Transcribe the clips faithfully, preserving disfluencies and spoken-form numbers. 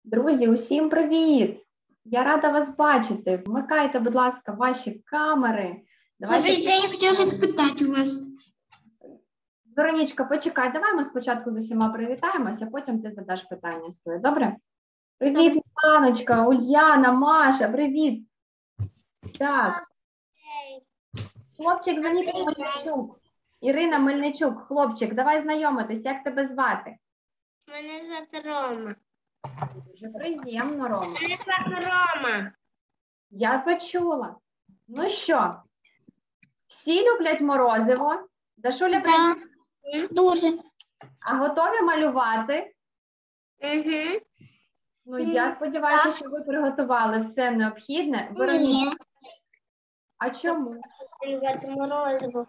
Друзі, усім привіт! Я рада вас бачити. Вмикайте, будь ласка, ваші камери. Давайте... Я хотіла щось спитати у вас. Веронічка, почекай, давай ми спочатку з усіма привітаємося, а потім ти задаш питання своє. Добре? Привіт, Міланочка, Ульяна, Маша, привіт! Так. Хлопчик за ніком Мельничук. Ірина Мельничук, хлопчик, давай знайомитись, як тебе звати? Мене звати Рома. Дуже приємно, Рома. Мене звати Рома. Я почула. Ну що, всі люблять морозиво? Дашуля, Да. Дуже. а готові малювати? Угу. Ну, я сподіваюся, Так. що ви приготували все необхідне. Ні. Вероніка, а чому? Малювати морозиво.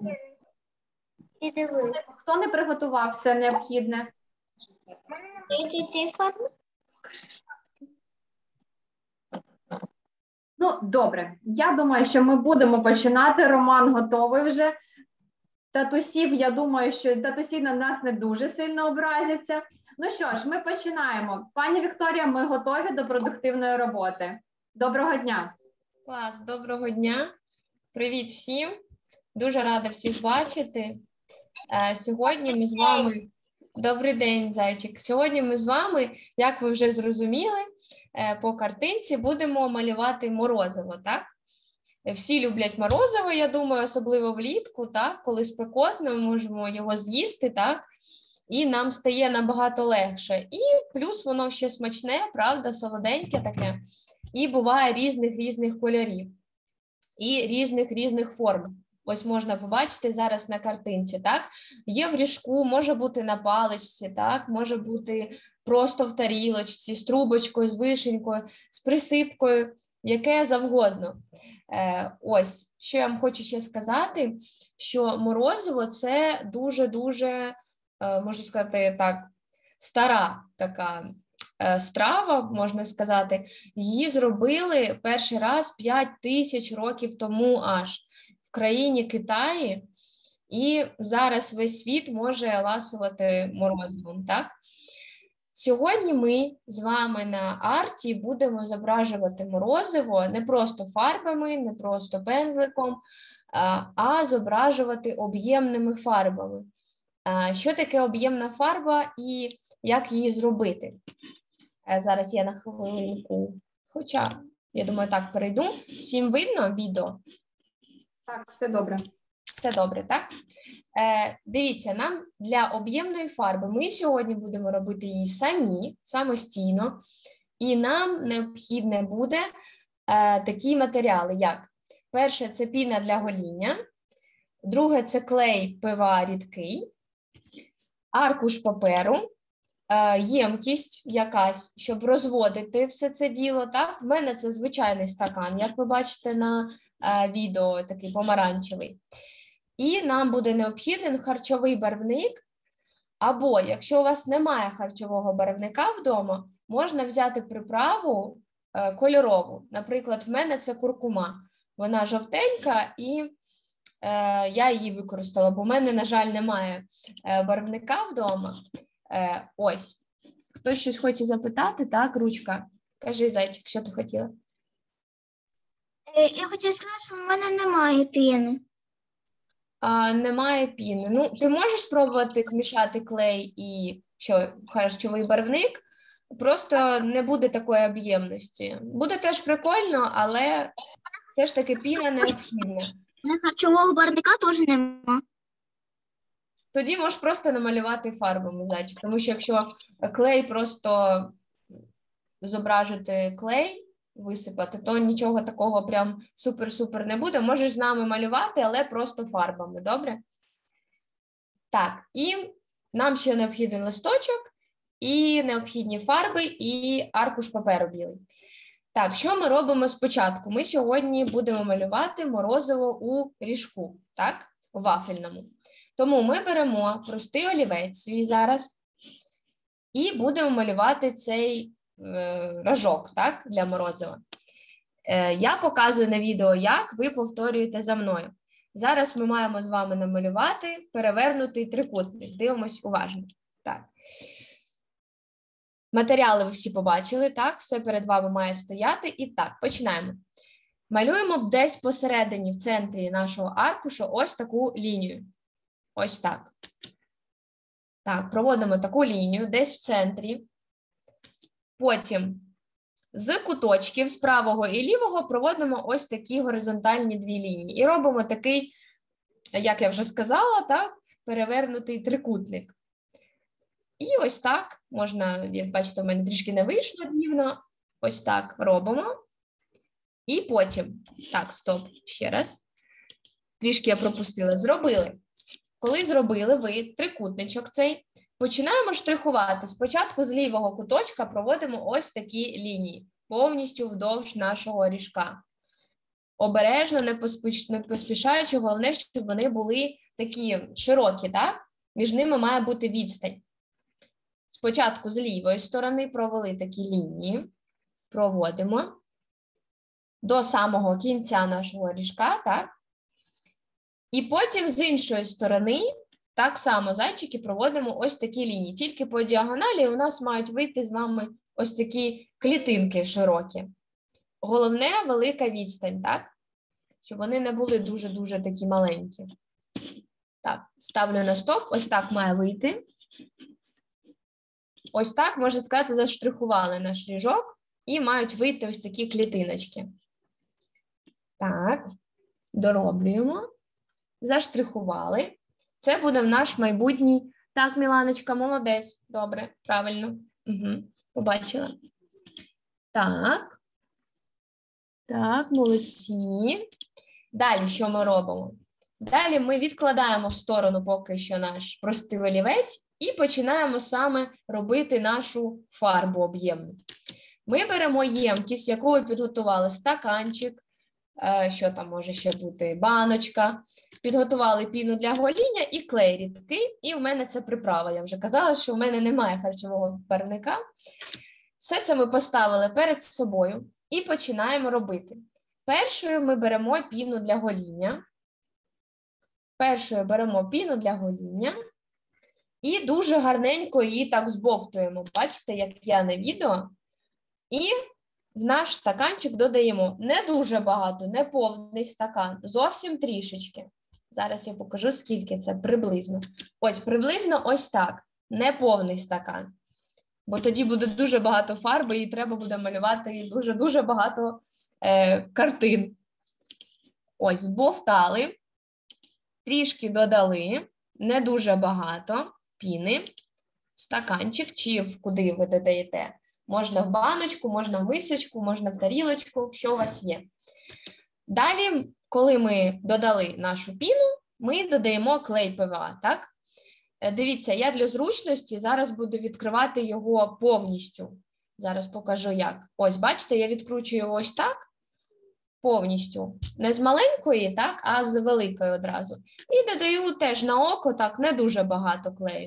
І дивись. Хто не приготував все необхідне? Які фарби? Ну, добре. Я думаю, що ми будемо починати. Роман готовий вже. Татусів, я думаю, що татусі на нас не дуже сильно образяться. Ну що ж, ми починаємо. Пані Вікторія, ми готові до продуктивної роботи. Доброго дня. Клас, доброго дня. Привіт всім. Дуже рада всіх бачити. Сьогодні ми з вами... Добрий день, зайчик. Сьогодні ми з вами, як ви вже зрозуміли, по картинці будемо малювати морозиво, так? Всі люблять морозиво, я думаю, особливо влітку, так? Коли спекотно, ми можемо його з'їсти, так? І нам стає набагато легше. І плюс воно ще смачне, правда, солоденьке таке. І буває різних-різних кольорів. І різних-різних форм. Ось можна побачити зараз на картинці, так? Є в ріжку, може бути на паличці, так? Може бути просто в тарілочці, з трубочкою, з вишенькою, з присипкою, яке завгодно. Е, ось, що я вам хочу ще сказати, що морозиво – це дуже-дуже, е, можна сказати так, стара така е, страва, можна сказати. Її зробили перший раз п'ять тисяч років тому аж. В країні Китаї, і зараз весь світ може ласувати морозивом, так? Сьогодні ми з вами на арті будемо зображувати морозиво не просто фарбами, не просто пензликом, а зображувати об'ємними фарбами. Що таке об'ємна фарба і як її зробити? Зараз я на хвилинку, хоча, я думаю, так перейду. Всім видно відео? Так, все добре. Все добре, так? Е, дивіться, нам для об'ємної фарби ми сьогодні будемо робити її самі, самостійно, і нам необхідне буде е, такі матеріали, як перше – це піна для гоління, друге – це клей ПВА рідкий, аркуш паперу, е, ємкість якась, щоб розводити все це діло, так? В мене це звичайний стакан, як ви бачите на відео, такий помаранчевий. І нам буде необхіден харчовий барвник, або, якщо у вас немає харчового барвника вдома, можна взяти приправу е, кольорову. Наприклад, в мене це куркума. Вона жовтенька, і е, я її використала, бо в мене, на жаль, немає е, барвника вдома. Е, ось. Хтось щось хоче запитати, так, Ручка? Кажи, зайчик, що ти хотіла? Я хотіла сказати, що в мене немає піни. А, немає піни. Ну, ти можеш спробувати змішати клей і що, харчовий барвник, просто не буде такої об'ємності. Буде теж прикольно, але все ж таки піна необхідна. Харчового барвника теж немає. Тоді можеш просто намалювати фарбами, зайчик, тому що якщо клей просто зображити клей, висипати, то нічого такого прям супер-супер не буде. Можеш з нами малювати, але просто фарбами, добре? Так, і нам ще необхідний листочок, і необхідні фарби, і аркуш паперу білий. Так, що ми робимо спочатку? Ми сьогодні будемо малювати морозиво у ріжку, так? У вафельному. Тому ми беремо простий олівець свій зараз і будемо малювати цей рожок, так, для морозива. Е, я показую на відео, як, ви повторюєте за мною. Зараз ми маємо з вами намалювати перевернутий трикутник. Дивимось уважно. Так. Матеріали ви всі побачили, так? Все перед вами має стояти. І так, починаємо. Малюємо десь посередині, в центрі нашого аркушу, ось таку лінію. Ось так. Так, проводимо таку лінію десь в центрі. Потім з куточків, з правого і лівого, проводимо ось такі горизонтальні дві лінії. І робимо такий, як я вже сказала, так, перевернутий трикутник. І ось так, можна, як бачите, у мене трішки не вийшло рівно. Ось так робимо. І потім, так, стоп, ще раз. Трішки я пропустила. Зробили. Коли зробили ви трикутничок цей, починаємо штрихувати. Спочатку з лівого куточка проводимо ось такі лінії, повністю вдовж нашого ріжка. Обережно, не, поспіш... не поспішаючи, головне, щоб вони були такі широкі, так? Між ними має бути відстань. Спочатку з лівої сторони провели такі лінії, проводимо до самого кінця нашого ріжка, так? І потім з іншої сторони, так само, зайчики, проводимо ось такі лінії. Тільки по діагоналі у нас мають вийти з вами ось такі клітинки широкі. Головне – велика відстань, так? Щоб вони не були дуже-дуже такі маленькі. Так, ставлю на стоп. Ось так має вийти. Ось так, можна сказати, заштрихували наш ріжок і мають вийти ось такі клітиночки. Так, дороблюємо. Заштрихували. Це буде наш майбутній. Так, Міланочка, молодець. Добре, правильно. Угу, побачила. Так. Так, молодці. Далі що ми робимо? Далі ми відкладаємо в сторону поки що наш простий олівець і починаємо саме робити нашу фарбу об'ємну. Ми беремо ємкість, яку ви підготували, стаканчик, що там може ще бути, баночка, підготували піну для гоління і клей рідкий, і в мене це приправа. Я вже казала, що в мене немає харчового барвника. Все це ми поставили перед собою і починаємо робити. Першою ми беремо піну для гоління. Першою беремо піну для гоління і дуже гарненько її так збовтуємо. Бачите, як я на відео. І в наш стаканчик додаємо не дуже багато, не повний стакан, зовсім трішечки. Зараз я покажу, скільки це приблизно. Ось, приблизно ось так, не повний стакан. Бо тоді буде дуже багато фарби і треба буде малювати дуже-дуже багато е, картин. Ось, збовтали, трішки додали, не дуже багато піни, стаканчик чи куди ви додаєте. Можна в баночку, можна в мисочку, можна в тарілочку, що у вас є. Далі, коли ми додали нашу піну, ми додаємо клей пе ве а, так? Дивіться, я для зручності зараз буду відкривати його повністю. Зараз покажу як. Ось, бачите, я відкручую ось так, повністю. Не з маленької, так, а з великої одразу. І додаю теж на око, так, не дуже багато клею.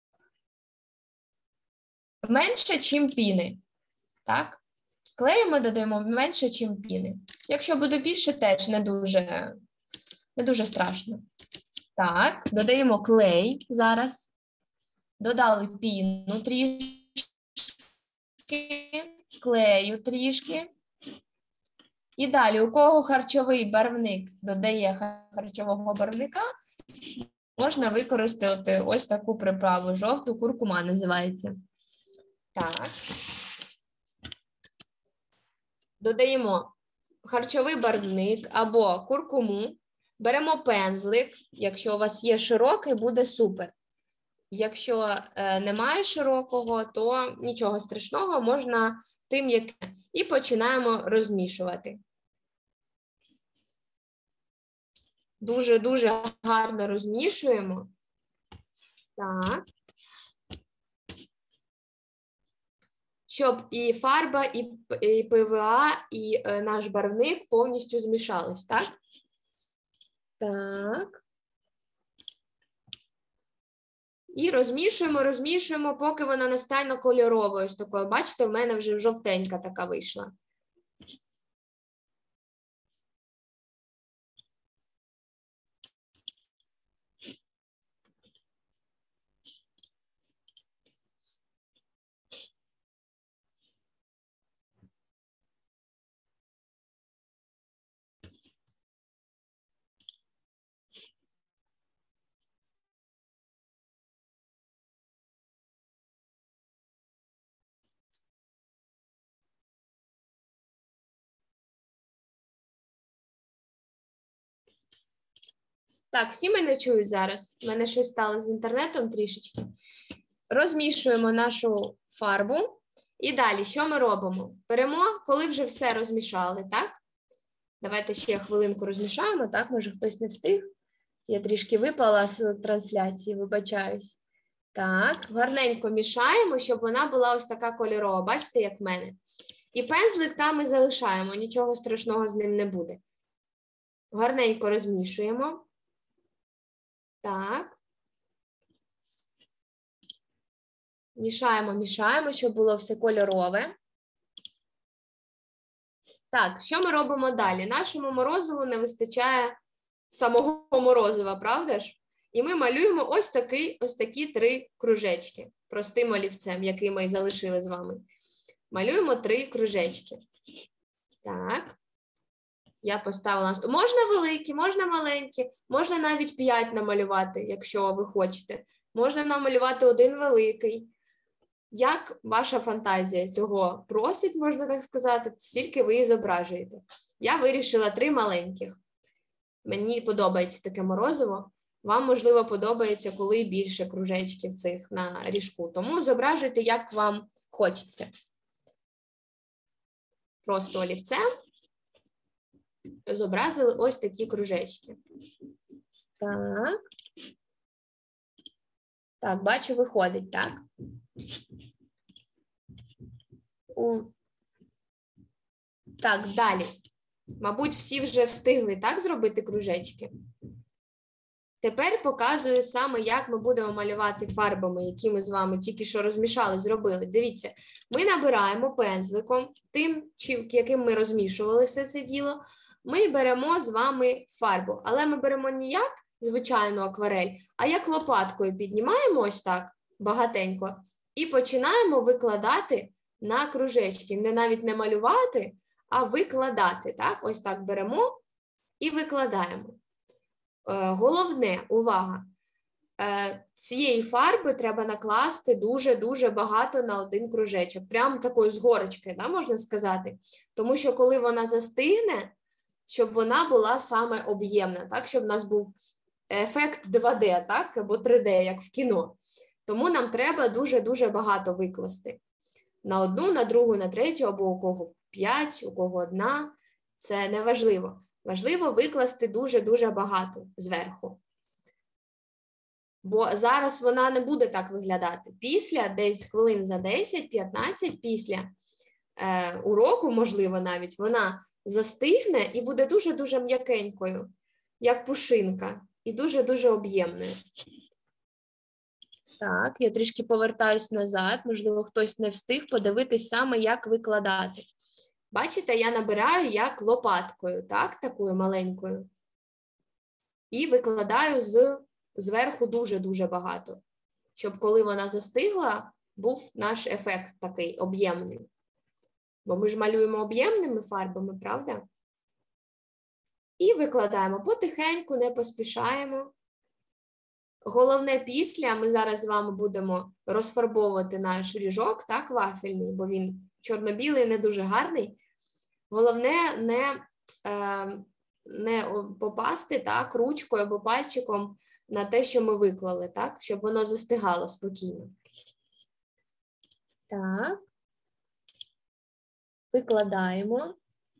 Менше, чим піни. Так? Клею ми додаємо менше, чим піни. Якщо буде більше, теж не дуже, не дуже страшно. Так, додаємо клей зараз. Додали піну трішки, клею трішки. І далі, у кого харчовий барвник додає харчового барвника, можна використати ось таку приправу. Жовту куркума називається. Так. Додаємо харчовий барвник або куркуму. Беремо пензлик. Якщо у вас є широкий, буде супер. Якщо е, немає широкого, то нічого страшного, можна тим, яке. І починаємо розмішувати. Дуже-дуже гарно розмішуємо. Так. Щоб і фарба, і, і пе ве а, і е, наш барвник повністю змішались, так? Так. І розмішуємо, розмішуємо, поки вона не стане кольоровою. Ось такою. Бачите, в мене вже жовтенька така вийшла. Так, всі мене чують зараз. У мене щось стало з інтернетом трішечки. Розмішуємо нашу фарбу. І далі, що ми робимо? Беремо, коли вже все розмішали, так? Давайте ще хвилинку розмішаємо, так? Може хтось не встиг. Я трішки випала з трансляції, вибачаюсь. Так, гарненько мішаємо, щоб вона була ось така кольорова. Бачите, як в мене? І пензлик там і залишаємо, нічого страшного з ним не буде. Гарненько розмішуємо. Так. Мішаємо, мішаємо, щоб було все кольорове. Так, що ми робимо далі? Нашому морозиву не вистачає самого морозива, правда ж? І ми малюємо ось, такий, ось такі три кружечки простим олівцем, який ми залишили з вами. Малюємо три кружечки. Так. Я поставила. Можна великі, можна маленькі, можна навіть п'ять намалювати, якщо ви хочете. Можна намалювати один великий. Як ваша фантазія цього просить, можна так сказати, стільки ви і зображуєте. Я вирішила три маленьких. Мені подобається таке морозиво. Вам, можливо, подобається, коли більше кружечків цих на ріжку. Тому зображуйте, як вам хочеться. Просто олівцем зобразили ось такі кружечки. Так. Так, бачу, виходить, так? У... Так, далі. Мабуть, всі вже встигли, так, зробити кружечки? Тепер показую саме, як ми будемо малювати фарбами, які ми з вами тільки що розмішали, зробили. Дивіться, ми набираємо пензликом, тим, яким ми розмішували все це діло, ми беремо з вами фарбу. Але ми беремо не як звичайну акварель, а як лопаткою піднімаємо ось так, багатенько, і починаємо викладати на кружечки. Не навіть не малювати, а викладати. Так? Ось так беремо і викладаємо. Головне, увага, цієї фарби треба накласти дуже-дуже багато на один кружечок. Прямо такою з горочки, да, можна сказати. Тому що коли вона застигне, щоб вона була саме об'ємна, так, щоб у нас був ефект два де, так, або три де, як в кіно. Тому нам треба дуже-дуже багато викласти. На одну, на другу, на третю, або у кого п'ять, у кого одна. Це не важливо. Важливо викласти дуже-дуже багато зверху. Бо зараз вона не буде так виглядати. Після, десь хвилин за десять-п'ятнадцять, після е, уроку, можливо, навіть, вона застигне і буде дуже-дуже м'якенькою, як пушинка, і дуже-дуже об'ємною. Так, я трішки повертаюсь назад, можливо, хтось не встиг подивитись саме, як викладати. Бачите, я набираю як лопаткою, так, такою маленькою. І викладаю з, зверху дуже-дуже багато, щоб коли вона застигла, був наш ефект такий об'ємний. Бо ми ж малюємо об'ємними фарбами, правда? І викладаємо потихеньку, не поспішаємо. Головне після, ми зараз з вами будемо розфарбовувати наш ріжок, так, вафельний, бо він чорно-білий, не дуже гарний. Головне не, е, не попасти, так, ручкою або пальчиком на те, що ми виклали, так, щоб воно застигало спокійно. Так. Викладаємо.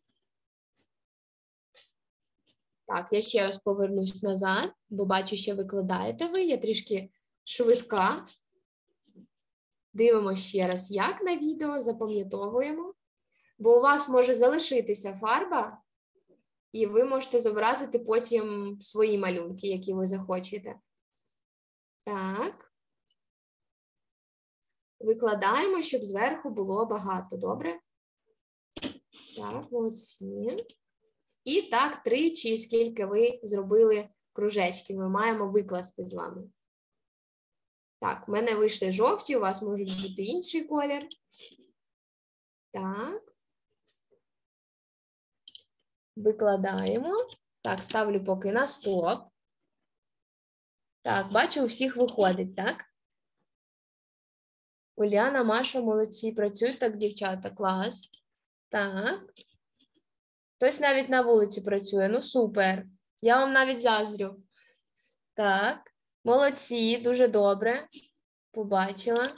Так, я ще раз повернусь назад, бо бачу, що викладаєте ви, я трішки швидка. Дивимося ще раз, як на відео, запам'ятовуємо. Бо у вас може залишитися фарба, і ви можете зобразити потім свої малюнки, які ви захочете. Так. Викладаємо, щоб зверху було багато, добре? Так, молодці. І так, тричі, скільки ви зробили кружечки, ми маємо викласти з вами. Так, у мене вийшли жовті, у вас може бути інший колір. Так. Викладаємо. Так, ставлю поки на стоп. Так, бачу, у всіх виходить, так? Уляна, Маша, молодці, працюють так, дівчата, клас. Так. Хтось навіть на вулиці працює, ну супер. Я вам навіть заздрю. Так, молодці, дуже добре. Побачила.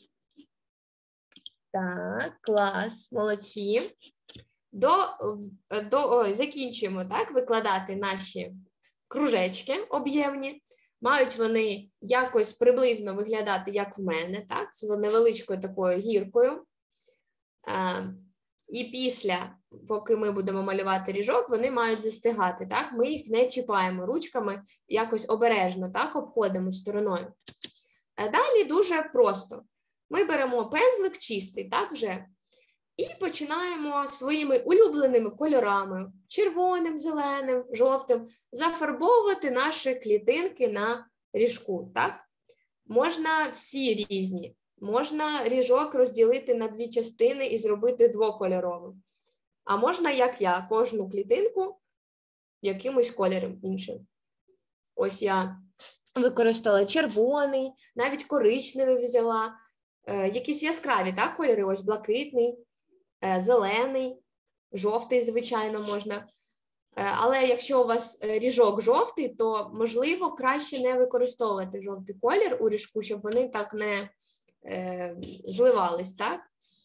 Так, клас, молодці. До, до, ой, закінчуємо, так, викладати наші кружечки об'ємні. Мають вони якось приблизно виглядати, як в мене, так, з невеличкою такою гіркою. А, і після, поки ми будемо малювати ріжок, вони мають застигати, так, ми їх не чіпаємо ручками, якось обережно, так, обходимо стороною. А далі дуже просто. Ми беремо пензлик чистий, так, вже, і починаємо своїми улюбленими кольорами, червоним, зеленим, жовтим, зафарбовувати наші клітинки на ріжку, так? Можна всі різні. Можна ріжок розділити на дві частини і зробити двокольоровим. А можна, як я, кожну клітинку якимось кольором іншим. Ось я використала червоний, навіть коричневий взяла. Е, якісь яскраві, так, кольори, ось блакитний, е, зелений, жовтий, звичайно, можна. Е, але якщо у вас ріжок жовтий, то, можливо, краще не використовувати жовтий колір у ріжку, щоб вони так не е, зливались, так?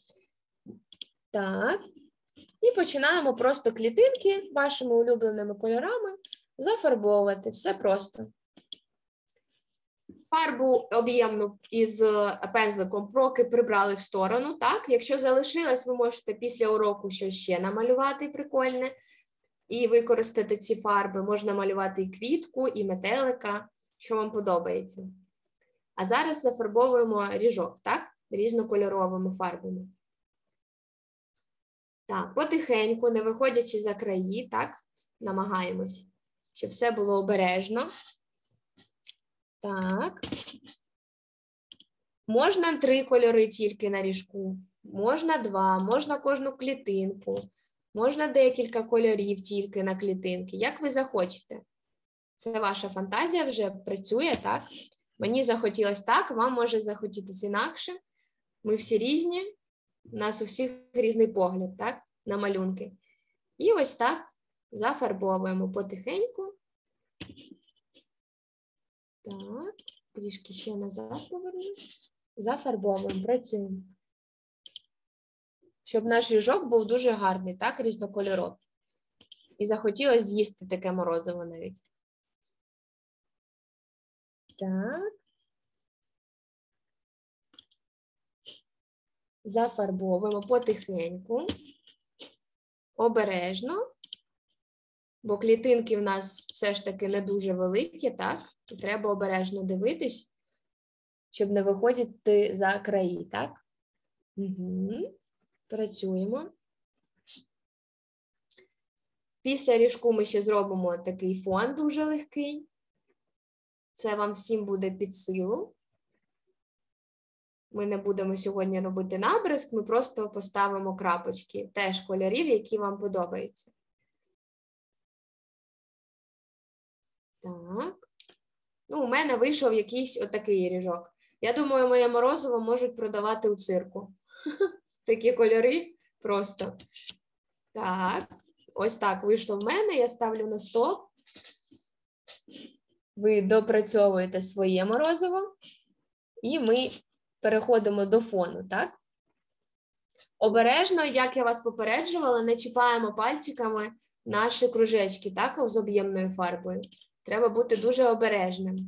Так. І починаємо просто клітинки вашими улюбленими кольорами зафарбовувати. Все просто. Фарбу об'ємну із пензликом поки прибрали в сторону, так? Якщо залишилось, ви можете після уроку щось ще намалювати прикольне і використати ці фарби. Можна малювати і квітку, і метелика, що вам подобається. А зараз зафарбовуємо ріжок, так? Різнокольоровими фарбами. Так, потихеньку, не виходячи за краї, так? Намагаємось, щоб все було обережно. Так. Можна три кольори тільки на ріжку, можна два, можна кожну клітинку, можна декілька кольорів тільки на клітинки, як ви захочете. Це ваша фантазія вже працює, так? Мені захотілося так, вам може захотітися інакше. Ми всі різні, у нас у всіх різний погляд, так, на малюнки. І ось так зафарбовуємо потихеньку. Так, трішки ще назад поверну. Зафарбовуємо, працюємо. Щоб наш ріжок був дуже гарний, так, різнокольоровий. І захотілося з'їсти таке морозиво навіть. Так. Зафарбовуємо потихеньку. Обережно. Бо клітинки в нас все ж таки не дуже великі, так? І треба обережно дивитись, щоб не виходити за краї, так? Угу. Працюємо. Після ріжку ми ще зробимо такий фон дуже легкий. Це вам всім буде під силу. Ми не будемо сьогодні робити набризк, ми просто поставимо крапочки, теж кольорів, які вам подобаються. Так. Ну, у мене вийшов якийсь отакий ріжок. Я думаю, моє морозиво можуть продавати у цирку. Такі кольори просто. Так. Ось так вийшло в мене. Я ставлю на стоп. Ви допрацьовуєте своє морозиво. І ми переходимо до фону, так? Обережно, як я вас попереджувала, не чіпаємо пальчиками наші кружечки, так, з об'ємною фарбою. Треба бути дуже обережним,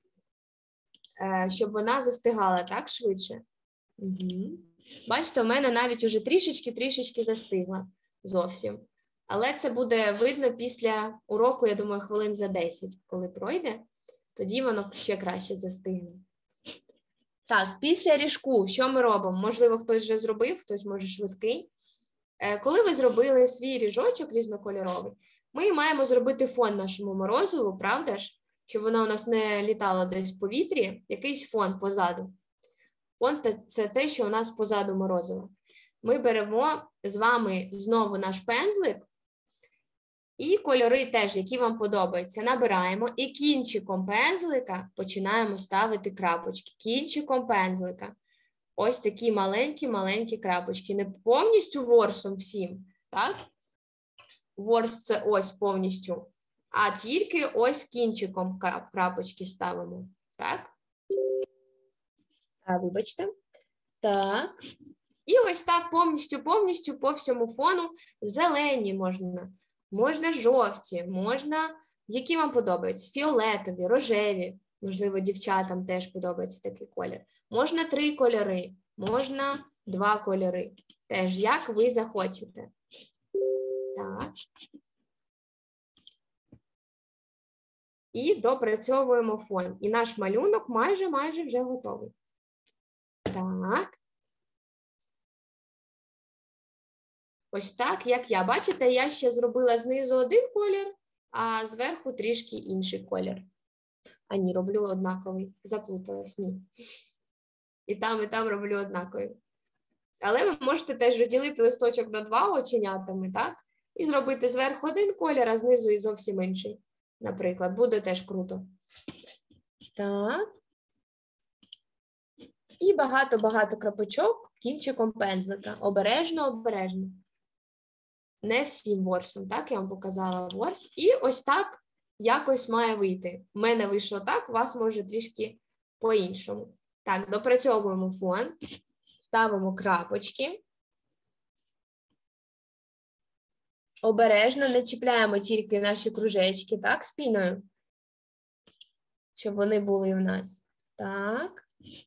щоб вона застигала так швидше. Угу. Бачите, у мене навіть уже трішечки-трішечки застигла зовсім. Але це буде видно після уроку, я думаю, хвилин за десять, коли пройде, тоді воно ще краще застигне. Так, після ріжку, що ми робимо? Можливо, хтось вже зробив, хтось може швидкий. Коли ви зробили свій ріжочок різнокольоровий, ми маємо зробити фон нашому морозиву, правда ж? Щоб воно у нас не літало десь в повітрі, якийсь фон позаду. Фон – це те, що у нас позаду морозива. Ми беремо з вами знову наш пензлик і кольори теж, які вам подобаються, набираємо і кінчиком пензлика починаємо ставити крапочки. Кінчиком пензлика. Ось такі маленькі-маленькі крапочки. Не повністю ворсом всім, так? Ворс – це ось повністю. а тільки ось кінчиком крап- крапочки ставимо. Так? А, вибачте. Так. І ось так повністю-повністю по всьому фону зелені можна, можна жовті, можна, які вам подобаються, фіолетові, рожеві, можливо, дівчатам теж подобається такий колір. Можна три кольори, можна два кольори, теж як ви захочете. Так. І допрацьовуємо фон. І наш малюнок майже-майже вже готовий. Так. Ось так, як я. Бачите, я ще зробила знизу один колір, а зверху трішки інший колір. А ні, роблю однаковий. Заплуталась, ні. І там, і там роблю однаковий. Але ви можете теж розділити листочок на два оченятами, так? І зробити зверху один колір, а знизу і зовсім інший. Наприклад, буде теж круто. Так. І багато-багато крапочок кінчиком пензлика. Обережно, обережно. Не всім ворсом, так? Я вам показала ворс. І ось так якось має вийти. У мене вийшло так, у вас може трішки по-іншому. Так, допрацьовуємо фон. Ставимо крапочки. Обережно не чіпляємо тільки наші кружечки, так, спіною, щоб вони були в нас. Так.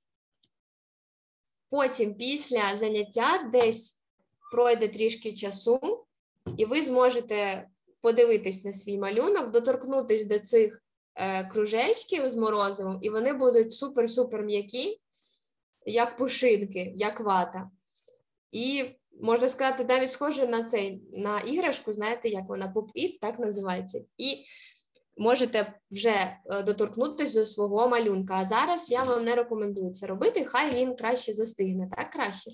Потім після заняття десь пройде трішки часу, і ви зможете подивитись на свій малюнок, доторкнутись до цих е, кружечків з морозивом, і вони будуть супер-супер м'які, як пушинки, як вата. І, можна сказати, навіть схоже на цей, на іграшку, знаєте, як вона, Pop-It, так називається. І можете вже доторкнутися до свого малюнка. А зараз я вам не рекомендую це робити, хай він краще застигне, так, краще.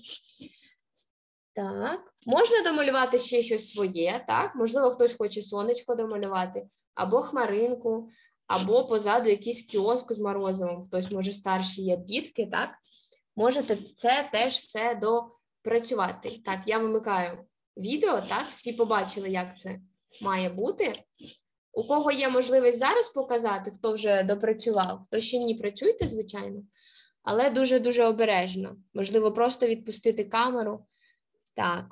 Так, можна домалювати ще щось своє, так, можливо, хтось хоче сонечко домалювати, або хмаринку, або позаду якийсь кіоск з морозивом, хтось, може, старші є дітки, так, можете це теж все допрацювати. Так, я вимикаю відео, так, всі побачили, як це має бути. У кого є можливість зараз показати, хто вже допрацював, хто ще ні, працюйте, звичайно, але дуже-дуже обережно. Можливо, просто відпустити камеру. Так.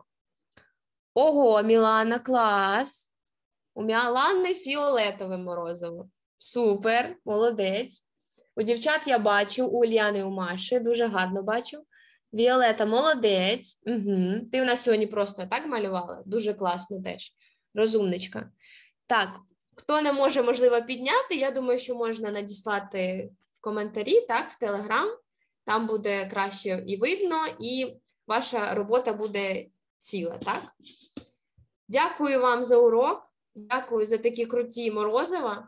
Ого, Мілана, клас. У Мілани фіолетове морозиво. Супер, молодець. У дівчат я бачу, у Ульяни і у Маші, дуже гарно бачу. Віолета, молодець. Угу. Ти в нас сьогодні просто так малювала? Дуже класно теж. Розумничка. Так, хто не може, можливо, підняти, я думаю, що можна надіслати в коментарі, так, в Телеграм. Там буде краще і видно, і ваша робота буде ціла, так? Дякую вам за урок, дякую за такі круті морозива.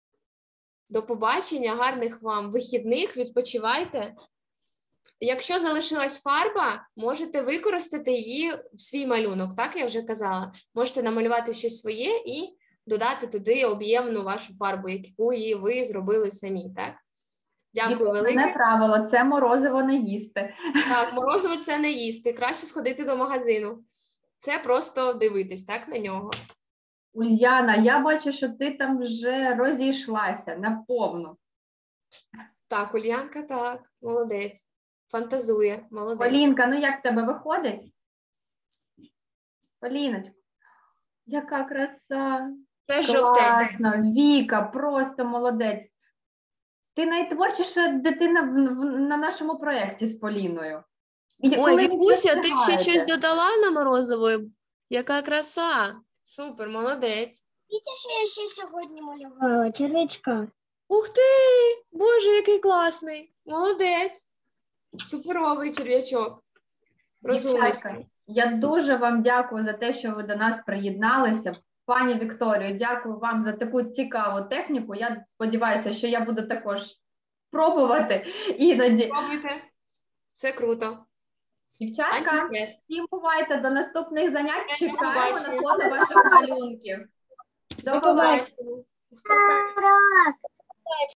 До побачення, гарних вам вихідних, відпочивайте. Якщо залишилась фарба, можете використати її в свій малюнок, так, я вже казала. Можете намалювати щось своє і додати туди об'ємну вашу фарбу, яку ви зробили самі, так? Дякую велике. Це правило, це морозиво не їсти. Так, морозиво це не їсти, краще сходити до магазину. Це просто дивитись, так, на нього. Ульяна, я бачу, що ти там вже розійшлася наповну. Так, Ульянка, так, молодець. Фантазує, молодець. Полінка, ну як в тебе виходить? Поліночка, яка краса. Це жовтеньке. Класно, Віка, просто молодець. Ти найтворчіша дитина в, в, на нашому проєкті з Поліною. І Ой, коли ви Вікуся, ти ще встигаєте? щось додала на морозиво? Яка краса. Супер, молодець. Видите, що я ще сьогодні малювала? Червячка. Ух ти, Боже, який класний. Молодець. Суперовий черв'ячок. Розумний. Дівчатка, я дуже вам дякую за те, що ви до нас приєдналися. Пані Вікторію, дякую вам за таку цікаву техніку. Я сподіваюся, що я буду також пробувати іноді. Пробуйте. Все круто. Дівчатка, Антистрес. всі бувайте до наступних занять. До Чекаємо побачення. на фото ваших малюнків. До До побачення. побачення.